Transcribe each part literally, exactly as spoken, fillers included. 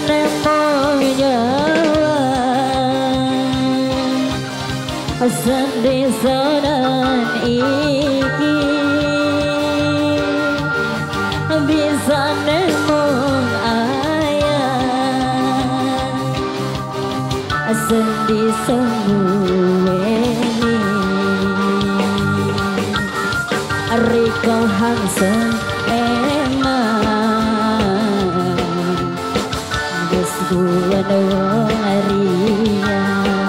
Sedih sodan iki bisa nemong ayah sedih sembuweni Riko Hansen emang Gus gua doang Aria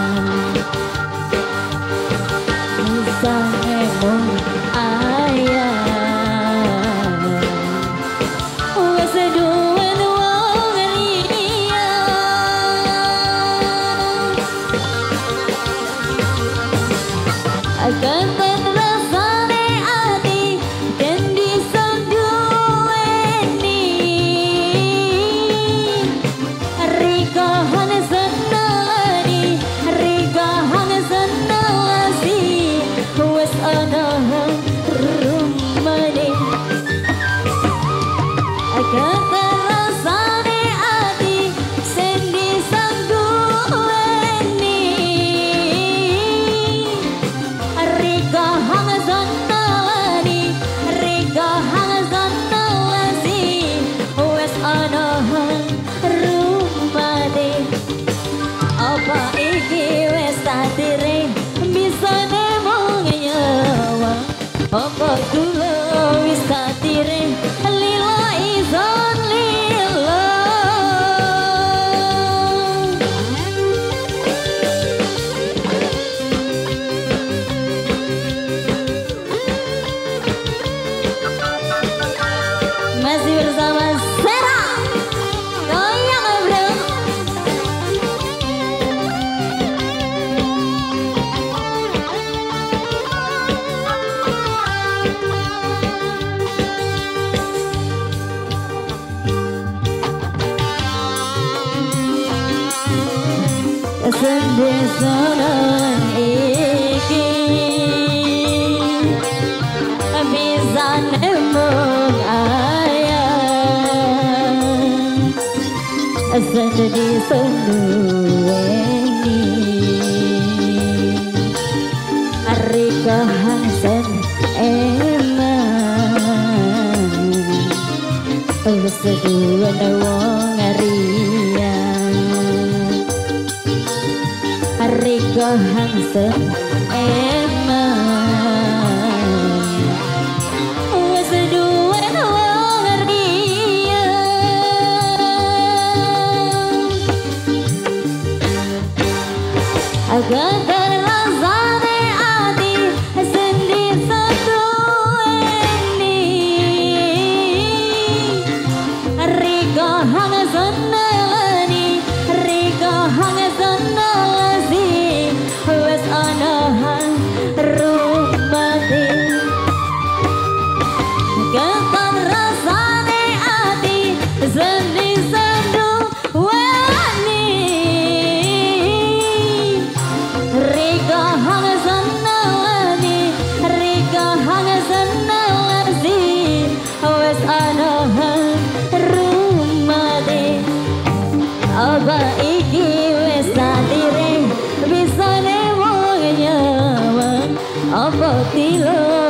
Sangemong ayah wes duwen wong liya akan rasane ati den disanduweni Rika Hansen nalani Rika Hansen wes anahan rumane kata rasane ati sendi sangguweni Rika Hansen nalani Rika Hansen nalasi wes anahan rumane apa iki wes tatire bisa apa kula wis tatire lila izon lila masih bersama Sera goyang bro sedih sodan iki bisa nemong ayah sedih sembuweni Rika Hansen emang wes duwen wong Aria Rika Hansen emang wes duwen wong Aria agak terlasane ati sendi sanduweni Rika Hansen nalani Rika Hansen wes anahan rumane ketan rasane ati sendi sanduweni Rika Hansen nalani Rika Hansen nalasi wes anahan rumane apa iki wes tatire bisa nemong nyawa apa tilo